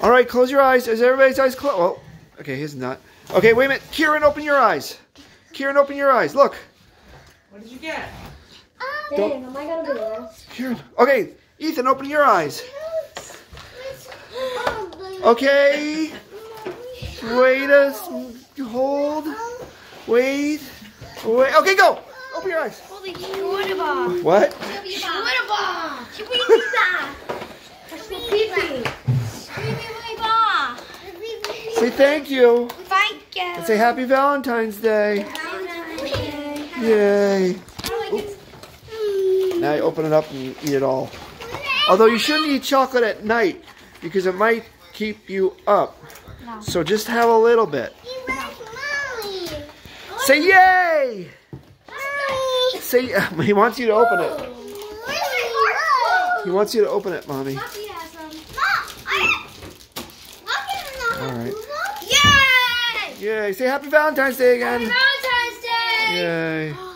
All right, close your eyes. Is everybody's eyes closed? Oh, okay, his not. Okay, wait a minute. Kieran, open your eyes. Kieran, open your eyes. Look. What did you get? Dang, am I gonna be last? Kieran. Okay, Ethan, open your eyes. Okay. Wait hold. Wait. Okay, go. Open your eyes. Holy shortaba. What? Shortaba. Say thank you. Thank you. And say happy Valentine's Day. Yay. Now you open it up and you eat it all. Although you shouldn't eat chocolate at night because it might keep you up. No. So just have a little bit. Say yay! Say, he wants you to open it. He wants you to open it, Mommy. Alright. Yay! Yay! Say happy Valentine's Day again. Valentine's Day! Yay.